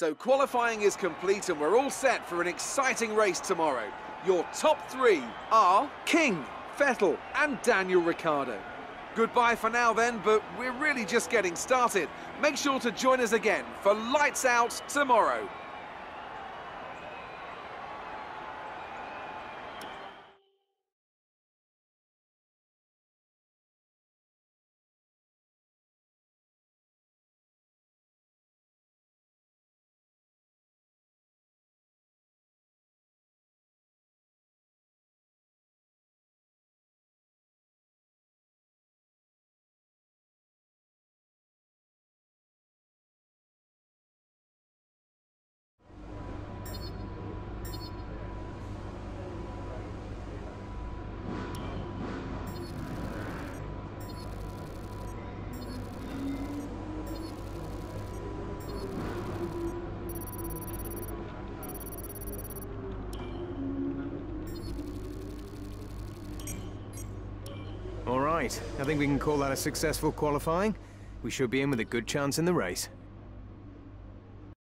So qualifying is complete and we're all set for an exciting race tomorrow. Your top three are King, Vettel and Daniel Ricciardo. Goodbye for now then, but we're really just getting started. Make sure to join us again for Lights Out tomorrow. All right, I think we can call that a successful qualifying. We should be in with a good chance in the race.